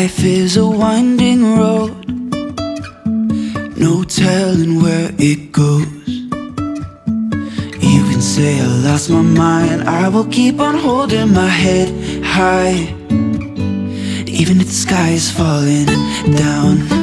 Life is a winding road, no telling where it goes. You can say I lost my mind, I will keep on holding my head high, even if the sky is falling down.